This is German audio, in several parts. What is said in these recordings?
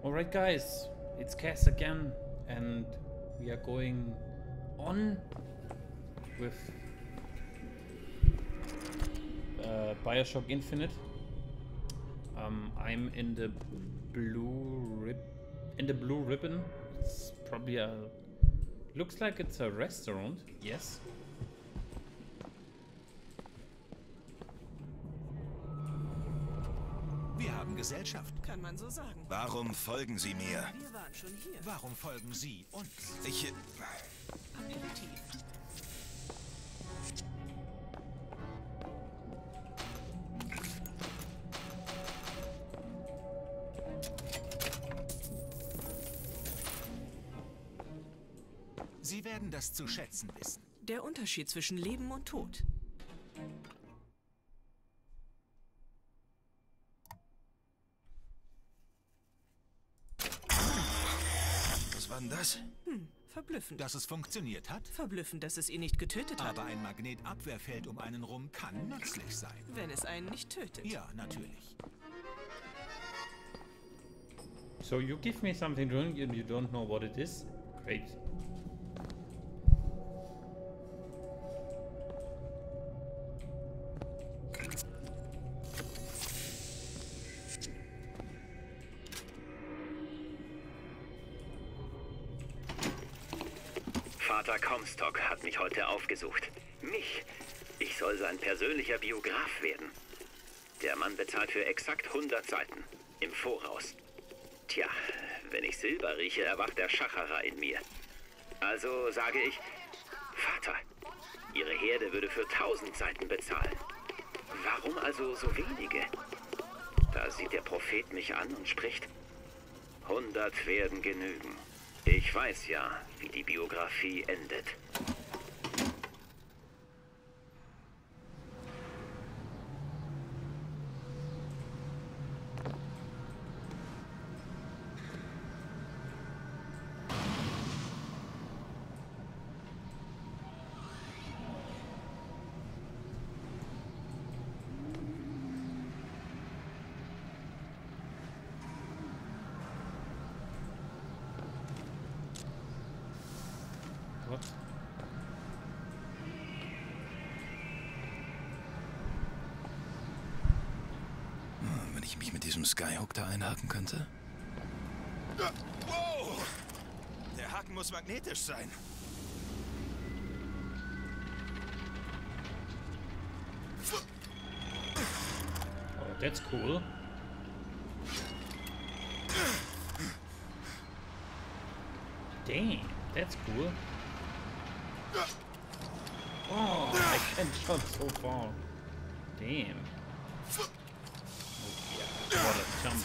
Alright guys, it's Cass again and we are going on with Bioshock Infinite. I'm in the blue ribbon. It's probably looks like it's a restaurant. Yes. Wir haben Gesellschaft. Kann man so sagen. Warum folgen Sie mir? Wir waren schon hier. Warum folgen Sie uns? Aperitif. Sie werden das zu schätzen wissen. Der Unterschied zwischen Leben und Tod. Was war denn das? Verblüffend. Dass es funktioniert hat? Verblüffend, dass es ihn nicht getötet hat. Aber ein Magnetabwehrfeld um einen rum kann nützlich sein. Wenn es einen nicht tötet. Ja, natürlich. So you give me something to drink and you don't know what it is? Great. Vater Comstock hat mich heute aufgesucht. Mich? Ich soll sein persönlicher Biograf werden. Der Mann bezahlt für exakt 100 Seiten. Im Voraus. Tja, wenn ich Silber rieche, erwacht der Schacherer in mir. Also sage ich, Vater, Ihre Herde würde für 1000 Seiten bezahlen. Warum also so wenige? Da sieht der Prophet mich an und spricht, 100 werden genügen. Ich weiß ja, wie die Biografie endet. What? Wenn ich mich mit diesem Skyhook da einhaken könnte? Wow! Der Haken muss magnetisch sein. Oh, that's cool. Damn, that's cool. Oh, I can jump so far. Damn. Oh yeah, what a jump.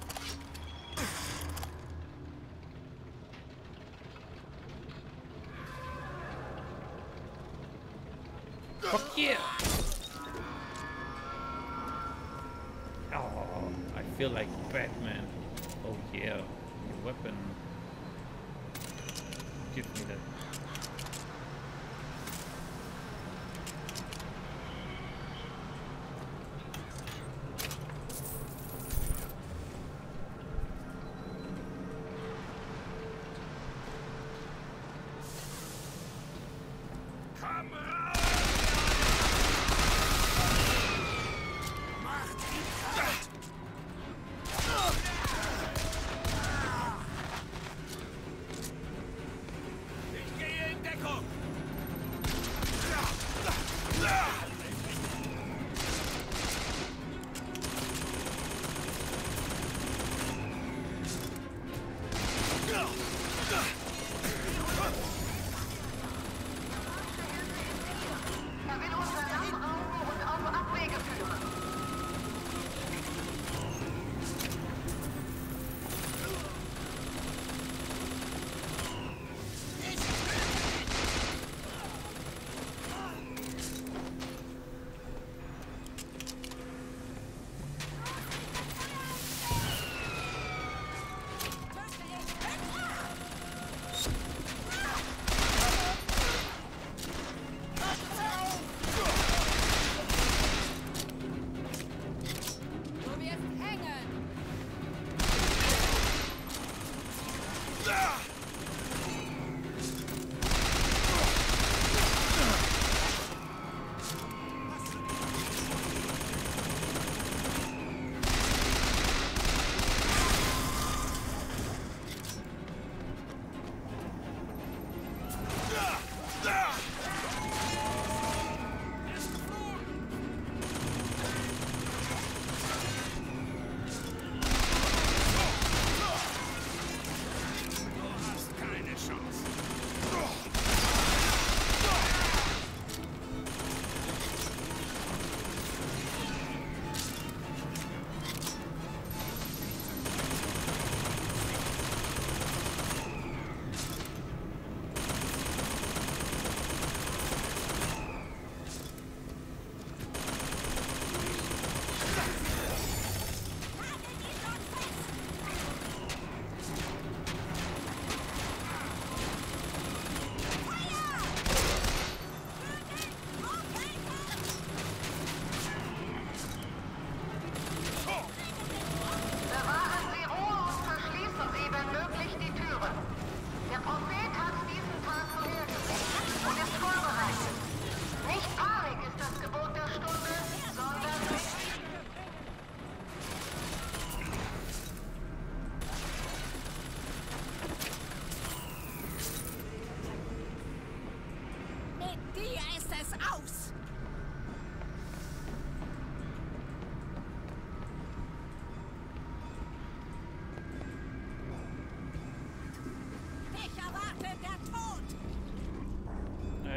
Fuck yeah! Oh, I feel like Batman. Oh yeah, your weapon. Give me that. Ich gehe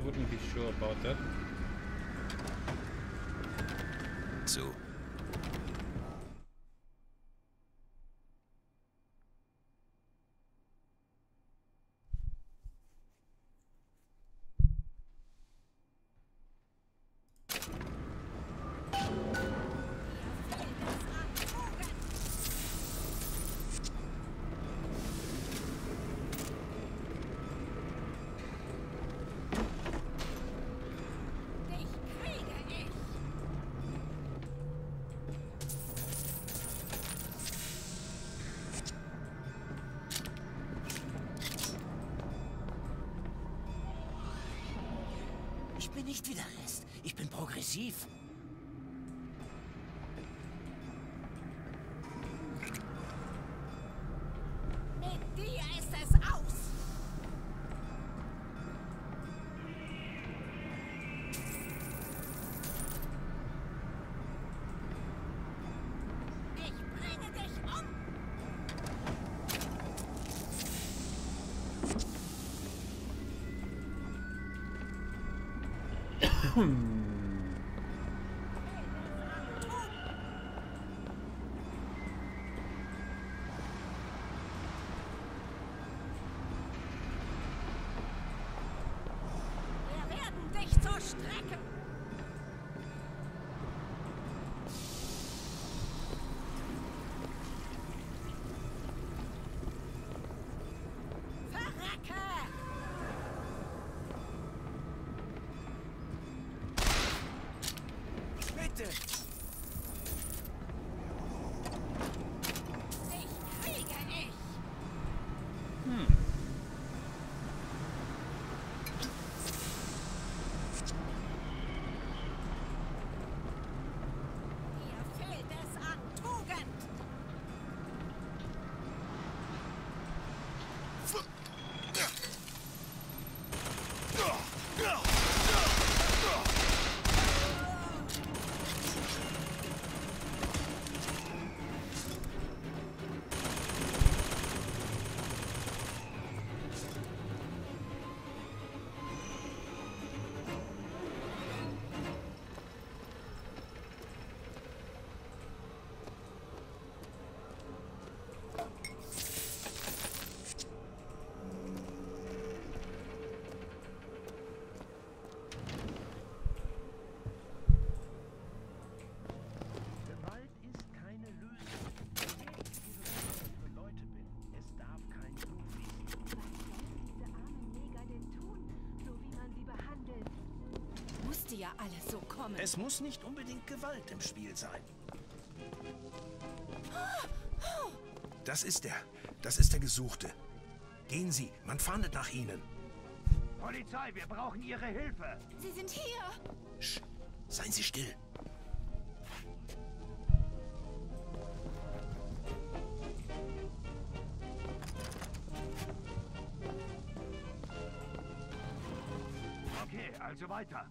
wouldn't be sure about that. So. Ich bin nicht wie der Rest. Ich bin progressiv. Mit dir ist es aus. Ich bringe dich um. Wir werden dich zur Strecke. Verrecke! Bitte! Dich kriege ich. Dir fehlt es an Tugend. Gewalt ist keine Lösung. Je mehr ich für Leute bin, es darf kein Blut fließen. Diese armen Neger denn tun, so wie man sie behandelt? Musste ja alles so kommen. Es muss nicht unbedingt Gewalt im Spiel sein. Das ist er. Das ist der Gesuchte. Gehen Sie, man fahndet nach Ihnen. Polizei, wir brauchen Ihre Hilfe. Sie sind hier. Sch, seien Sie still. Okay, also weiter.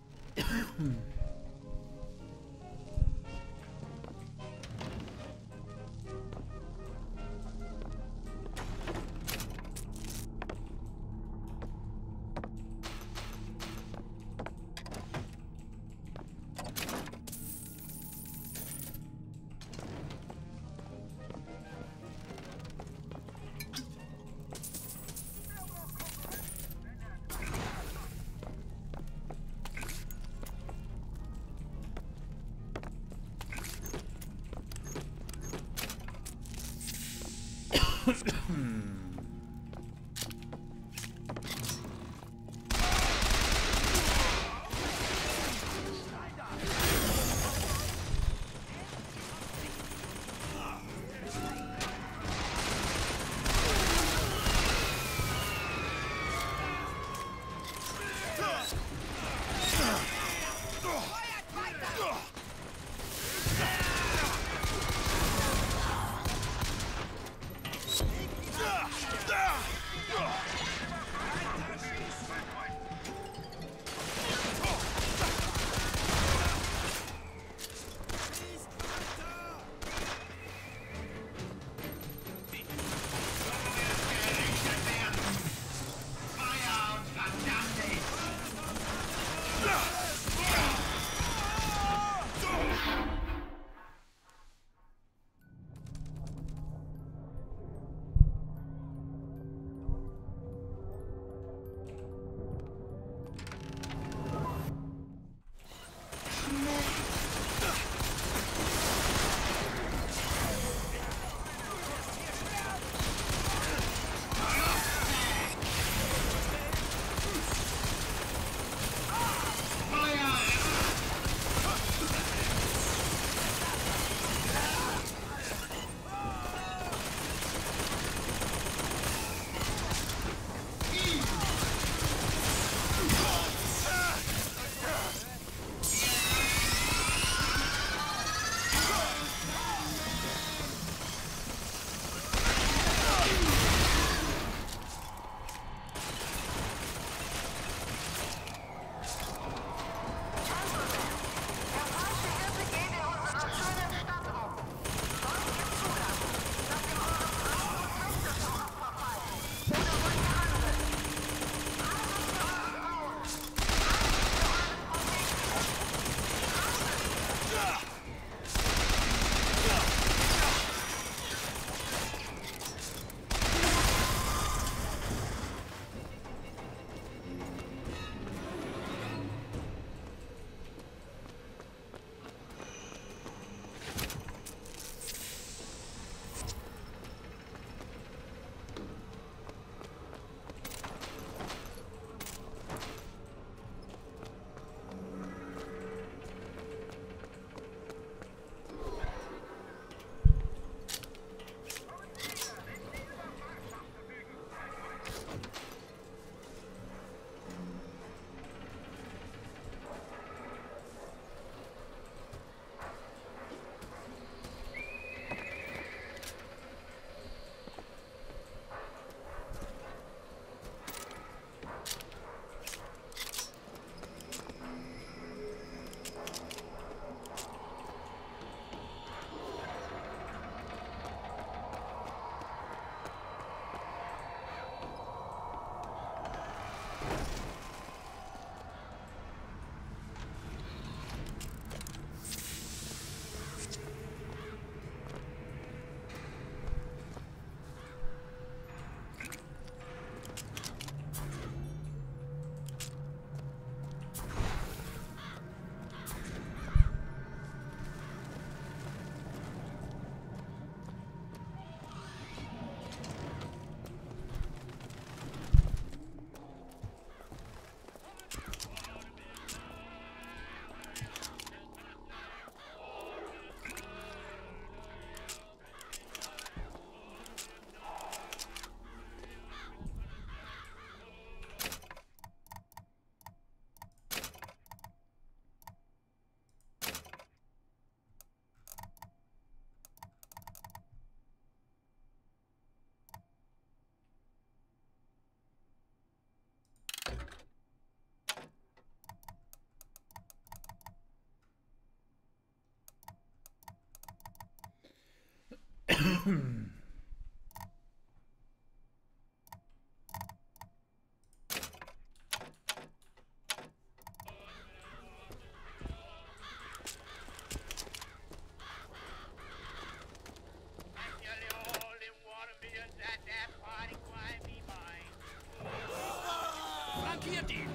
Flankiert ihn!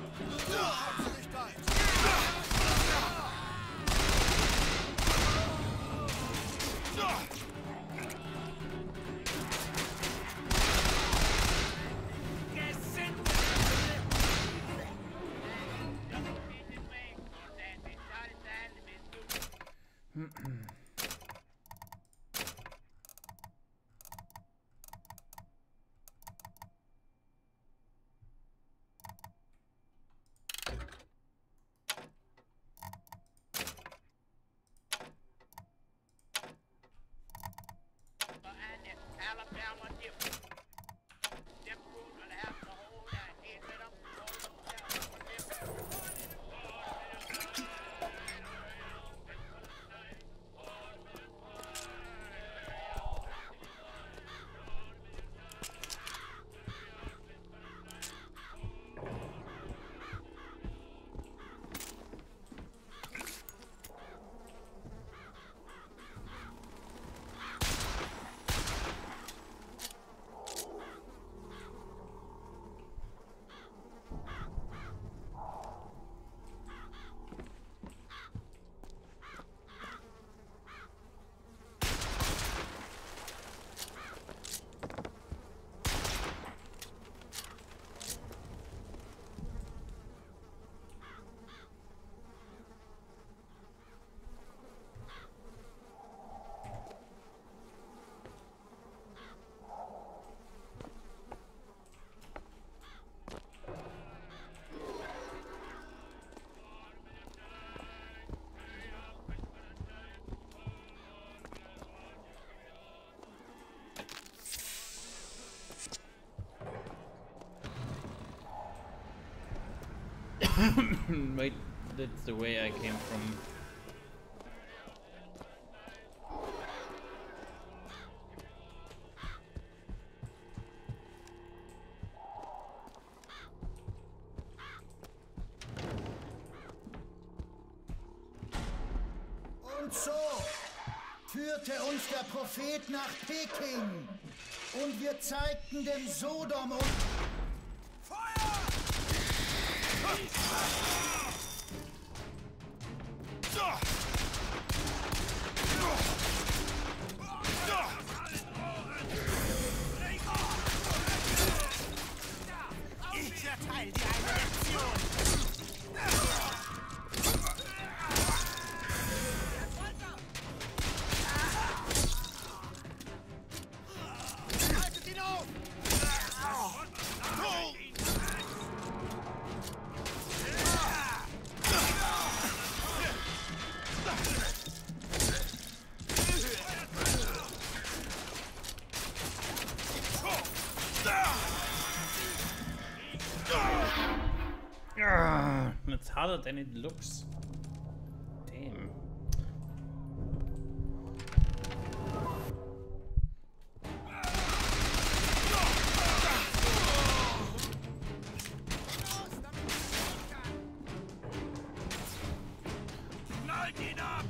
Wait, that's the way I came from. Und so führte uns der Prophet nach Peking. Und wir zeigten dem Sodom und... Ich erteile dir eine Lektion! Haltet ihn auf! It's harder than it looks. Damn. Knallt ihn ab!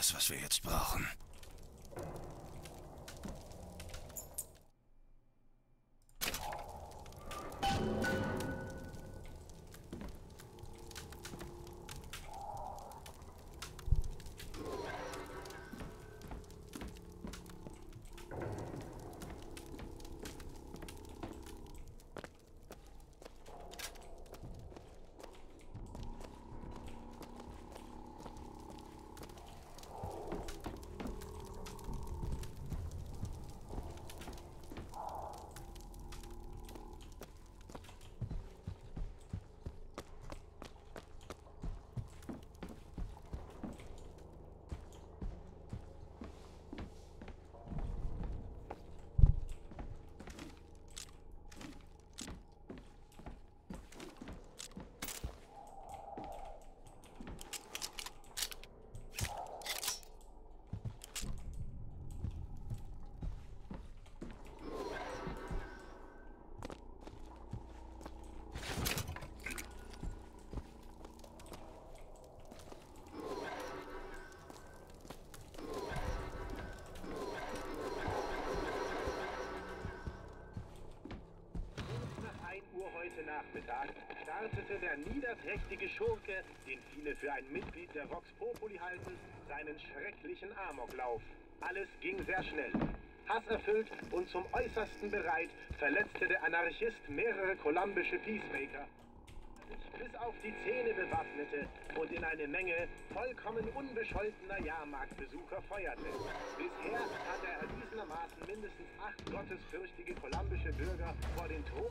das, was wir jetzt brauchen. Heute Nachmittag startete der niederträchtige Schurke, den viele für ein Mitglied der Vox Populi halten, seinen schrecklichen Amoklauf. Alles ging sehr schnell. Hasserfüllt und zum Äußersten bereit, verletzte der Anarchist mehrere kolumbische Peacemaker, bis auf die Zähne bewaffnete und in eine Menge vollkommen unbescholtener Jahrmarktbesucher feuerte. Bisher hat er erwiesenermaßen mindestens 8 gottesfürchtige kolumbische Bürger vor den Tod.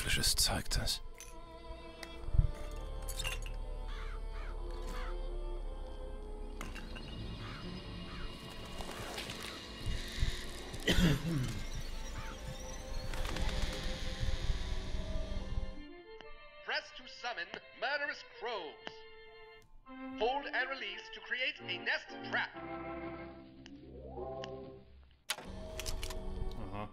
teuflisches Zeug das? Press to summon murderous crows. Hold and release to create a nest trap. Aha.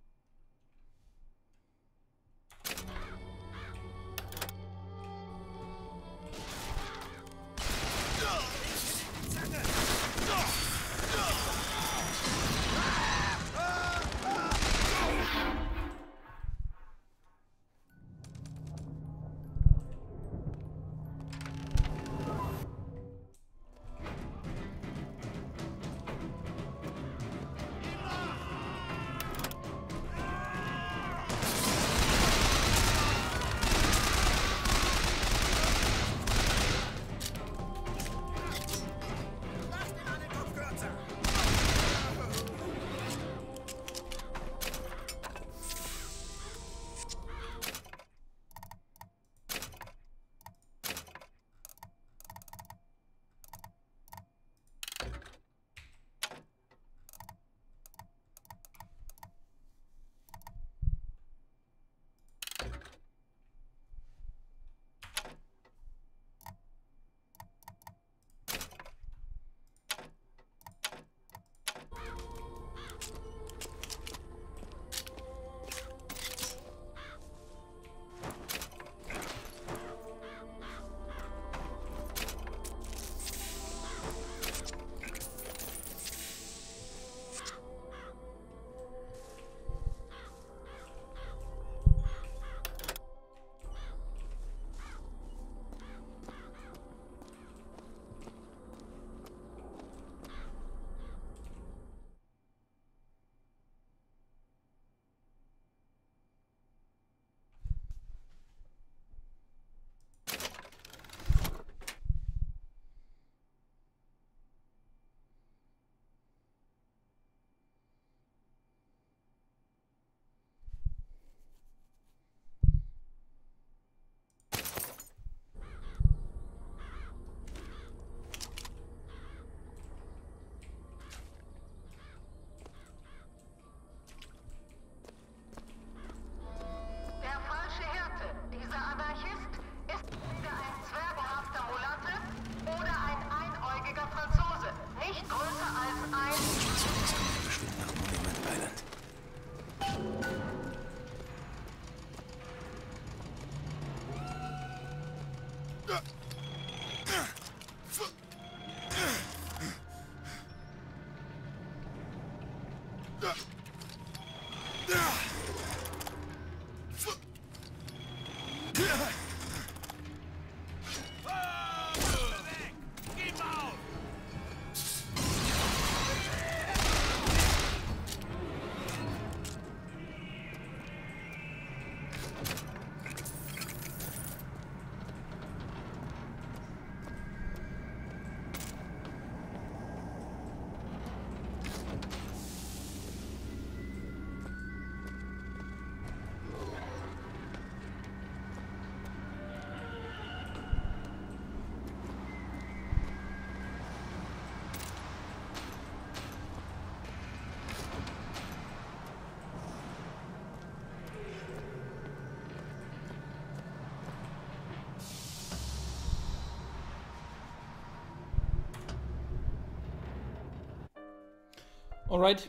Alright,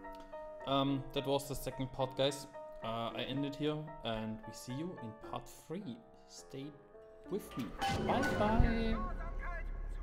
that was the second part, guys. I end it here, and we see you in part 3. Stay with me. Bye bye.